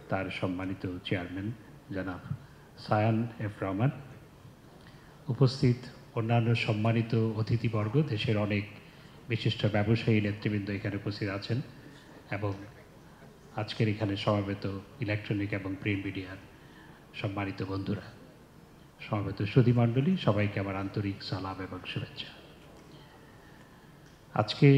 তার সম্মানিত চেয়ারম্যান জনাব সায়ান এফ রহমান, উপস্থিত অন্যান্য সম্মানিত অতিথিবর্গ, দেশের অনেক বিশিষ্ট ব্যবসায়ী নেতৃবৃন্দ এখানে উপস্থিত আছেন, এবং আজকের এখানে সমবেত ইলেকট্রনিক এবং প্রিন্ট মিডিয়ার সম্মানিত বন্ধুরা, সমবেত সুধীমণ্ডলী, সবাইকে আমার আন্তরিক সালাম এবং শুভেচ্ছা। আজকে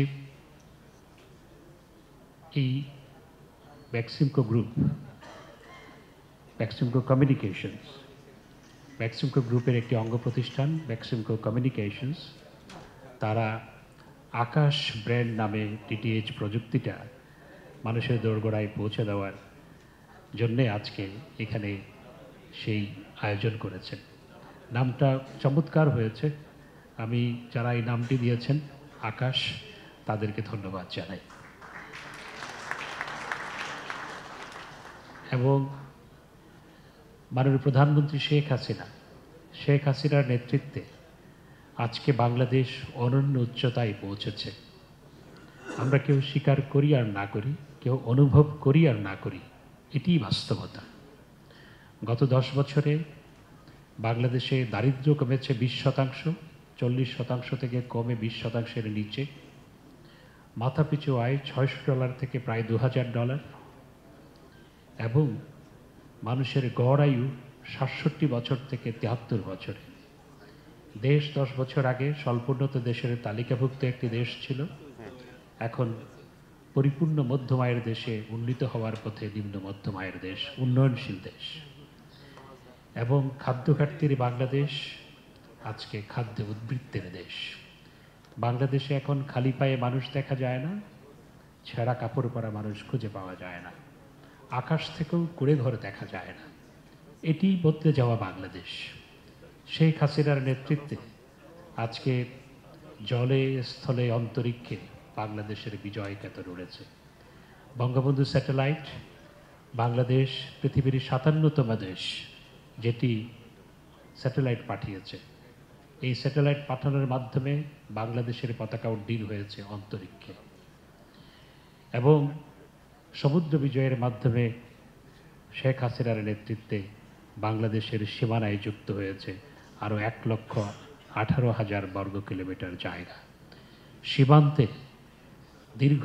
এই বেক্সিমকো গ্রুপ, বেক্সিমকো কমিউনিকেশনস, বেক্সিমকো গ্রুপের একটি অঙ্গ প্রতিষ্ঠান বেক্সিমকো কমিউনিকেশনস, তারা আকাশ ব্র্যান্ড নামে ডিটিএইচ প্রযুক্তিটা মানুষের দোরগোড়ায় পৌঁছে দেওয়ার জন্যে আজকে এখানে সেই আয়োজন করেছেন। নামটা চমৎকার হয়েছে। আমি যারা এই নামটি দিয়েছেন আকাশ, তাদেরকে ধন্যবাদ জানাই। এবং মাননীয় প্রধানমন্ত্রী শেখ হাসিনার নেতৃত্বে আজকে বাংলাদেশ অনন্য উচ্চতায় পৌঁছেছে। আমরা কেউ স্বীকার করি আর না করি, কেউ অনুভব করি আর না করি, এটিই বাস্তবতা। গত 10 বছরে বাংলাদেশে দারিদ্র্য কমেছে 20%, 40% থেকে কমে 20%-এর নিচে। মাথাপিছু আয় $600 থেকে প্রায় $2000, এবং মানুষের গড় আয়ু 67 বছর থেকে 73 বছরে। দেশ 10 বছর আগে স্বল্পোন্নত দেশের তালিকাভুক্ত একটি দেশ ছিল, এখন পরিপূর্ণ মধ্যম আয়ের দেশে উন্নীত হওয়ার পথে নিম্ন মধ্যম আয়ের দেশ, উন্নয়নশীল দেশ। এবং খাদ্য ঘাটতির বাংলাদেশ আজকে খাদ্যে উদ্বৃত্তের দেশ। বাংলাদেশে এখন খালি পায়ে মানুষ দেখা যায় না, ছেঁড়া কাপড় পরা মানুষ খুঁজে পাওয়া যায় না, আকাশ থেকেও কুড়ে ঘর দেখা যায় না। এটি বদলে যাওয়া বাংলাদেশ। শেখ হাসিনার নেতৃত্বে আজকে জলে স্থলে অন্তরিক্ষে বাংলাদেশের বিজয় কেতন উড়েছে। বঙ্গবন্ধু স্যাটেলাইট, বাংলাদেশ পৃথিবীর 57তম দেশ যেটি স্যাটেলাইট পাঠিয়েছে। এই স্যাটেলাইট পাঠানোর মাধ্যমে বাংলাদেশের পতাকা উড্ডীন হয়েছে অন্তরিক্ষে, এবং সমুদ্র বিজয়ের মাধ্যমে শেখ হাসিনার নেতৃত্বে বাংলাদেশের সীমানায় যুক্ত হয়েছে আরও 1,18,000 বর্গ কিলোমিটার জায়গা। সীমান্তে দীর্ঘ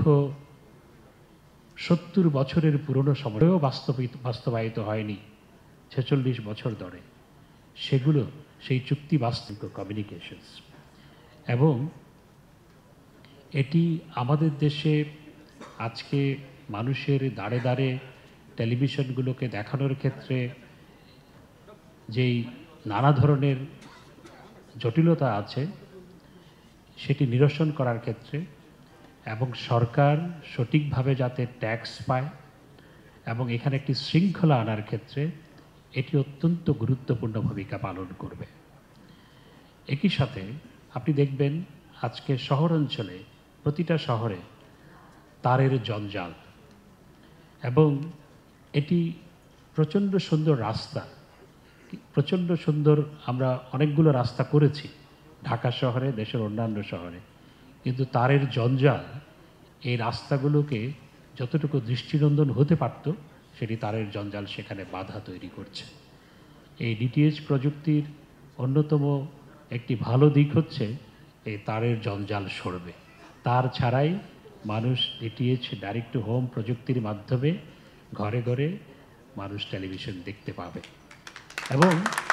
70 বছরের পুরনো সময়েও বাস্তবায়িত হয়নি 46 বছর ধরে, সেগুলো সেই চুক্তি বাস্তব কমিউনিকেশনস। এবং এটি আমাদের দেশে আজকে মানুষের দাঁড়ে দাঁড়ে টেলিভিশনগুলোকে দেখানোর ক্ষেত্রে যেই নানা ধরনের জটিলতা আছে সেটি নিরসন করার ক্ষেত্রে, এবং সরকার সঠিকভাবে যাতে ট্যাক্স পায় এবং এখানে একটি শৃঙ্খলা আনার ক্ষেত্রে এটি অত্যন্ত গুরুত্বপূর্ণ ভূমিকা পালন করবে। একই সাথে আপনি দেখবেন আজকে শহর অঞ্চলে প্রতিটা শহরে তারের জঞ্জাল, এবং এটি প্রচণ্ড সুন্দর রাস্তা, প্রচণ্ড সুন্দর। আমরা অনেকগুলো রাস্তা করেছি ঢাকা শহরে, দেশের অন্যান্য শহরে, কিন্তু তারের জঞ্জাল এই রাস্তাগুলোকে যতটুকু দৃষ্টিনন্দন হতে পারত সেটি তারের জঞ্জাল সেখানে বাধা তৈরি করছে। এই ডিটিএইচ প্রযুক্তির অন্যতম একটি ভালো দিক হচ্ছে এই তারের জঞ্জাল সরবে। তার ছাড়াই মানুষ ডিটিএইচ ডাইরেক্ট টু হোম প্রযুক্তির মাধ্যমে ঘরে ঘরে মানুষ টেলিভিশন দেখতে পাবে। এবং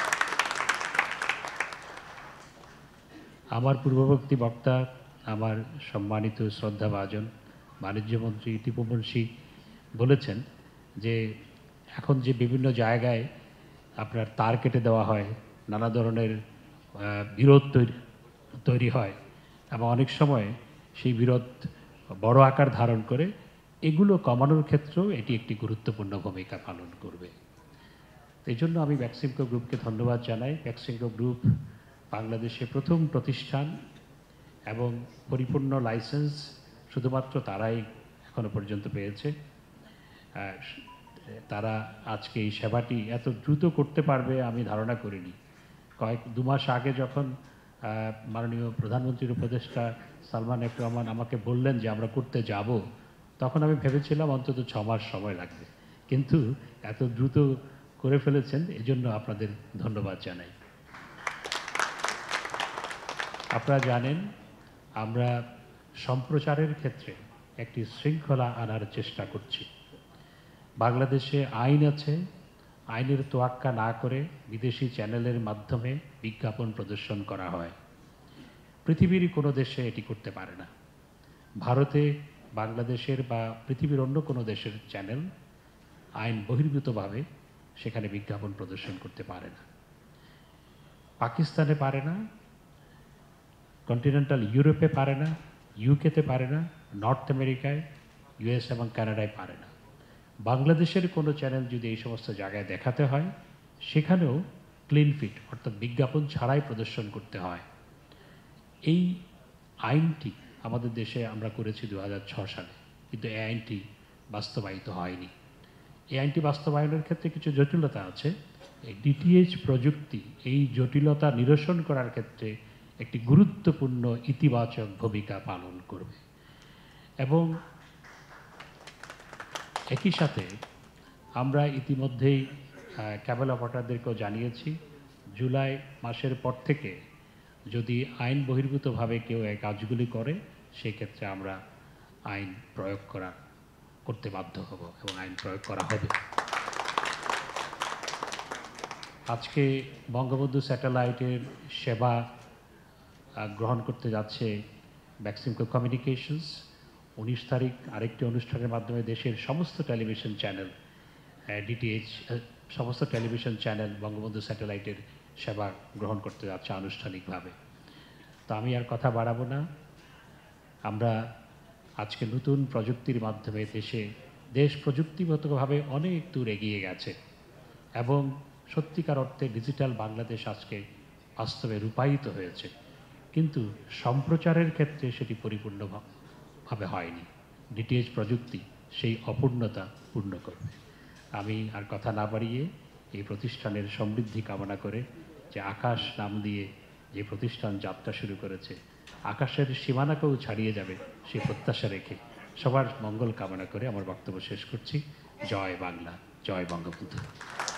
আমার পূর্ববর্তী বক্তা, আমার সম্মানিত শ্রদ্ধাভাজন বাণিজ্যমন্ত্রী টিপু মুন্সি বলেছেন যে এখন যে বিভিন্ন জায়গায় আপনার তার কেটে দেওয়া হয়, নানা ধরনের বিরোধ তৈরি হয়, এবং অনেক সময় সেই বিরোধ বড় আকার ধারণ করে, এগুলো কমানোর ক্ষেত্রেও এটি একটি গুরুত্বপূর্ণ ভূমিকা পালন করবে। এই জন্য আমি বেক্সিমকো গ্রুপকে ধন্যবাদ জানাই। বেক্সিমকো গ্রুপ বাংলাদেশে প্রথম প্রতিষ্ঠান, এবং পরিপূর্ণ লাইসেন্স শুধুমাত্র তারাই এখনো পর্যন্ত পেয়েছে। তারা আজকে এই সেবাটি এত দ্রুত করতে পারবে আমি ধারণা করিনি। 2 মাস আগে যখন মাননীয় প্রধানমন্ত্রীর উপদেষ্টা সালমান এফ রহমান আমাকে বললেন যে আমরা করতে যাব, তখন আমি ভেবেছিলাম অন্তত 6 মাস সময় লাগবে, কিন্তু এত দ্রুত করে ফেলেছেন, এজন্য আপনাদের ধন্যবাদ জানাই। আপনারা জানেন আমরা সম্প্রচারের ক্ষেত্রে একটি শৃঙ্খলা আনার চেষ্টা করছি। বাংলাদেশে আইন আছে, আইনের তোয়াক্কা না করে বিদেশি চ্যানেলের মাধ্যমে বিজ্ঞাপন প্রদর্শন করা হয়। পৃথিবীর কোনো দেশে এটি করতে পারে না। ভারতে, বাংলাদেশের বা পৃথিবীর অন্য কোনো দেশের চ্যানেল আইন বহির্ভূতভাবে সেখানে বিজ্ঞাপন প্রদর্শন করতে পারে না। পাকিস্তানে পারে না, কন্টিনেন্টাল ইউরোপে পারে না, ইউকেতে পারে না, নর্থ আমেরিকায়, ইউএস এবং কানাডায় পারে না। বাংলাদেশের কোনো চ্যানেল যদি এই সমস্ত জায়গায় দেখাতে হয়, সেখানেও ক্লিন ফিট অর্থাৎ বিজ্ঞাপন ছাড়াই প্রদর্শন করতে হয়। এই আইনটি আমাদের দেশে আমরা করেছি 2006 সালে, কিন্তু এই আইনটি বাস্তবায়িত হয়নি। এই আইনটি বাস্তবায়নের ক্ষেত্রে কিছু জটিলতা আছে। এই ডিটিএইচ প্রযুক্তি এই জটিলতা নিরসন করার ক্ষেত্রে একটি গুরুত্বপূর্ণ ইতিবাচক ভূমিকা পালন করবে। এবং একই সাথে আমরা ইতিমধ্যেই ক্যাবল অপারেটরদেরকেও জানিয়েছি, জুলাই মাসের পর থেকে যদি আইন বহির্ভূতভাবে কেউ এই কাজগুলি করে, সেক্ষেত্রে আমরা আইন প্রয়োগ করতে বাধ্য হব এবং আইন প্রয়োগ করা হবে। আজকে বঙ্গবন্ধু স্যাটেলাইটের সেবা গ্রহণ করতে যাচ্ছে ম্যাক্সিমকো কমিউনিকেশনস। 19 তারিখ আরেকটি অনুষ্ঠানের মাধ্যমে দেশের সমস্ত টেলিভিশন চ্যানেল, ডিটিএইচ সমস্ত টেলিভিশন চ্যানেল বঙ্গবন্ধু স্যাটেলাইটের সেবা গ্রহণ করতে যাচ্ছে আনুষ্ঠানিকভাবে। তো আমি আর কথা বাড়াবো না। আমরা আজকে নতুন প্রযুক্তির মাধ্যমে দেশ প্রযুক্তিগতভাবে অনেক দূর এগিয়ে গেছে এবং সত্যিকার অর্থে ডিজিটাল বাংলাদেশ আজকে বাস্তবে রূপায়িত হয়েছে, কিন্তু সম্প্রচারের ক্ষেত্রে সেটি পরিপূর্ণভাবে হয়নি। ডিটিএইচ প্রযুক্তি সেই অপূর্ণতা পূর্ণ করবে। আমি আর কথা না বাড়িয়ে এই প্রতিষ্ঠানের সমৃদ্ধি কামনা করে, যে আকাশ নাম দিয়ে যে প্রতিষ্ঠান যাত্রা শুরু করেছে, আকাশের সীমানাকেও ছাড়িয়ে যাবে সেই প্রত্যাশা রেখে সবার মঙ্গল কামনা করে আমার বক্তব্য শেষ করছি। জয় বাংলা, জয় বঙ্গবন্ধু।